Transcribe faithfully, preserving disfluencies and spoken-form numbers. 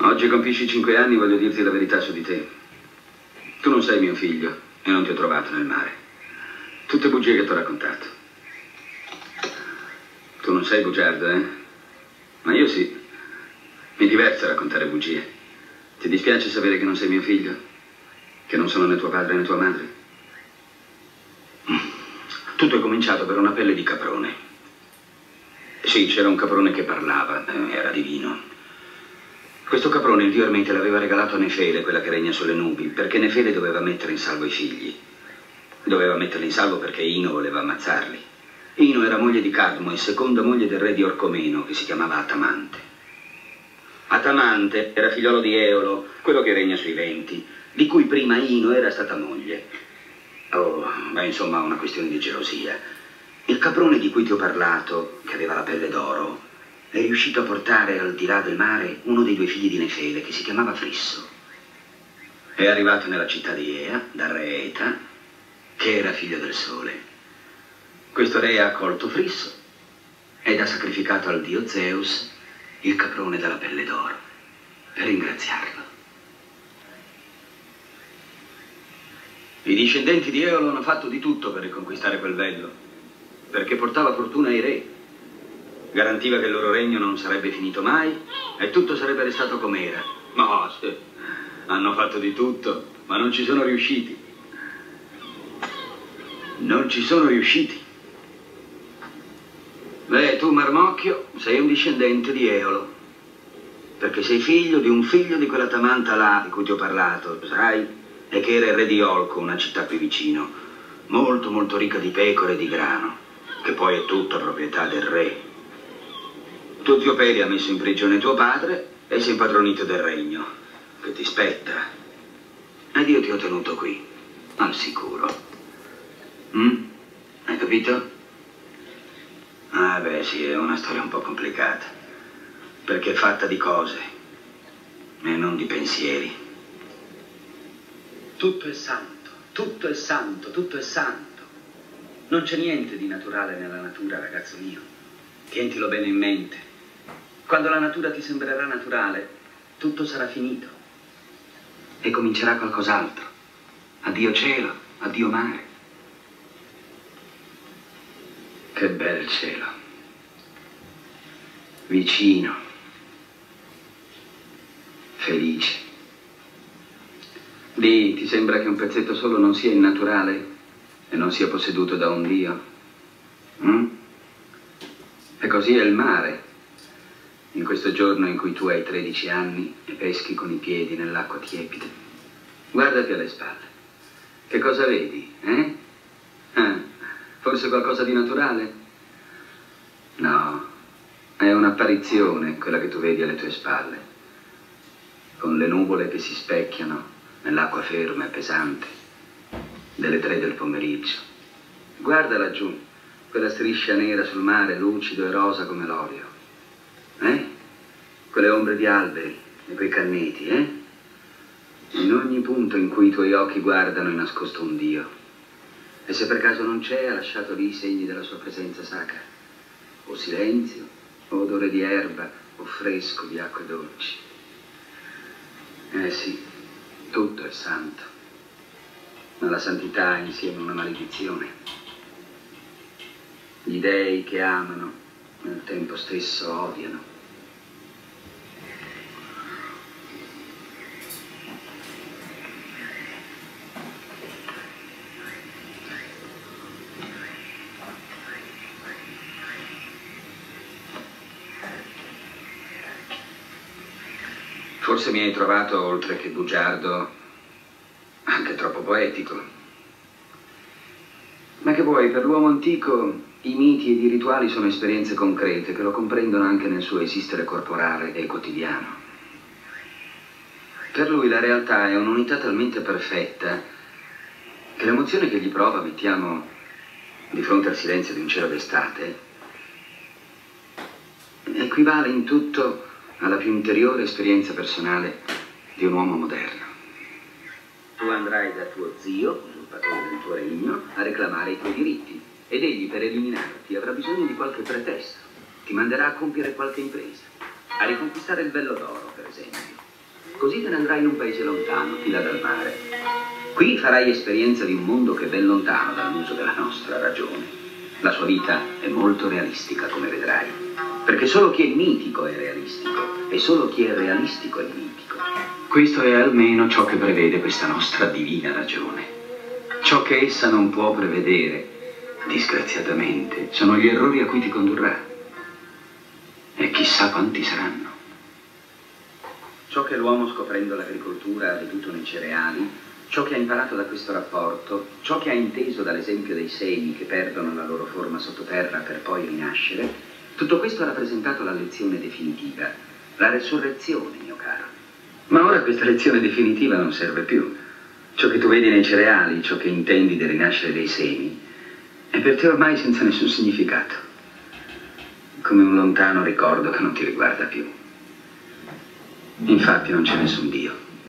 Oggi compisci cinque anni, voglio dirti la verità su di te. Tu non sei mio figlio e non ti ho trovato nel mare. Tutte bugie che ti ho raccontato. Tu non sei bugiardo, eh? Ma io sì. Mi diverte raccontare bugie. Ti dispiace sapere che non sei mio figlio? Che non sono né tuo padre né tua madre? Tutto è cominciato per una pelle di caprone. Sì, c'era un caprone che parlava, era divino. Questo caprone il dio Ermete l'aveva regalato a Nefele, quella che regna sulle nubi, perché Nefele doveva mettere in salvo i figli. Doveva metterli in salvo perché Ino voleva ammazzarli. Ino era moglie di Cadmo e seconda moglie del re di Orcomeno, che si chiamava Atamante. Atamante era figliolo di Eolo, quello che regna sui venti, di cui prima Ino era stata moglie. Oh, beh, insomma, una questione di gelosia. Il caprone di cui ti ho parlato, che aveva la pelle d'oro, è riuscito a portare al di là del mare uno dei due figli di Nefele, che si chiamava Frisso. È arrivato nella città di Ea, dal re Eta, che era figlio del sole. Questo re ha accolto Frisso ed ha sacrificato al dio Zeus il caprone dalla pelle d'oro, per ringraziarlo. I discendenti di Eolo hanno fatto di tutto per riconquistare quel vello, perché portava fortuna ai re. Garantiva che il loro regno non sarebbe finito mai e tutto sarebbe restato com'era. Ma sì, hanno fatto di tutto, ma non ci sono riusciti. Non ci sono riusciti. Beh, tu, Marmocchio, sei un discendente di Eolo, perché sei figlio di un figlio di quella Tamanta là di cui ti ho parlato, sai? E che era il re di Olco, una città qui vicino, molto molto ricca di pecore e di grano, che poi è tutta proprietà del re. Tuo zio Peli ha messo in prigione tuo padre e sei impadronito del regno, che ti spetta. Ed io ti ho tenuto qui, al sicuro. Mm? Hai capito? Ah beh sì, è una storia un po' complicata, perché è fatta di cose e non di pensieri. Tutto è santo, tutto è santo, tutto è santo. Non c'è niente di naturale nella natura, ragazzo mio. Tientilo bene in mente. Quando la natura ti sembrerà naturale, tutto sarà finito e comincerà qualcos'altro. Addio cielo, addio mare. Che bel cielo. Vicino. Felice. Di, ti sembra che un pezzetto solo non sia innaturale e non sia posseduto da un dio? Mm? E così è il mare. In questo giorno in cui tu hai tredici anni e peschi con i piedi nell'acqua tiepida. Guardati alle spalle. Che cosa vedi, eh? Ah, forse qualcosa di naturale? No, è un'apparizione quella che tu vedi alle tue spalle, con le nuvole che si specchiano nell'acqua ferma e pesante delle tre del pomeriggio. Guarda laggiù, quella striscia nera sul mare, lucido e rosa come l'olio. Eh? Quelle ombre di alberi e quei canneti, eh? In ogni punto in cui i tuoi occhi guardano è nascosto un Dio. E se per caso non c'è, ha lasciato lì i segni della sua presenza sacra. O silenzio, o odore di erba, o fresco di acque dolci. Eh sì, tutto è santo. Ma la santità è insieme una maledizione. Gli dei che amano nel tempo stesso odiano. Forse mi hai trovato, oltre che bugiardo, anche troppo poetico. Ma che vuoi, per l'uomo antico i miti ed i rituali sono esperienze concrete che lo comprendono anche nel suo esistere corporale e quotidiano. Per lui la realtà è un'unità talmente perfetta che l'emozione che gli prova, mettiamo, di fronte al silenzio di un cielo d'estate, equivale in tutto alla più interiore esperienza personale di un uomo moderno. Tu andrai da tuo zio, usurpatore del tuo regno, a reclamare i tuoi diritti, ed egli, per eliminarti, avrà bisogno di qualche pretesto. Ti manderà a compiere qualche impresa, a riconquistare il vello d'oro, per esempio. Così te ne andrai in un paese lontano, di là dal mare. Qui farai esperienza di un mondo che è ben lontano dall'uso della nostra ragione. La sua vita è molto realistica, come vedrai. Perché solo chi è mitico è realistico, e solo chi è realistico è mitico. Questo è almeno ciò che prevede questa nostra divina ragione. Ciò che essa non può prevedere, disgraziatamente, sono gli errori a cui ti condurrà. E chissà quanti saranno. Ciò che l'uomo, scoprendo l'agricoltura, ha veduto nei cereali, ciò che ha imparato da questo rapporto, ciò che ha inteso dall'esempio dei semi che perdono la loro forma sottoterra per poi rinascere, tutto questo ha rappresentato la lezione definitiva, la resurrezione, mio caro. Ma ora questa lezione definitiva non serve più. Ciò che tu vedi nei cereali, ciò che intendi del rinascere dei semi, è per te ormai senza nessun significato, come un lontano ricordo che non ti riguarda più. Infatti non c'è nessun Dio.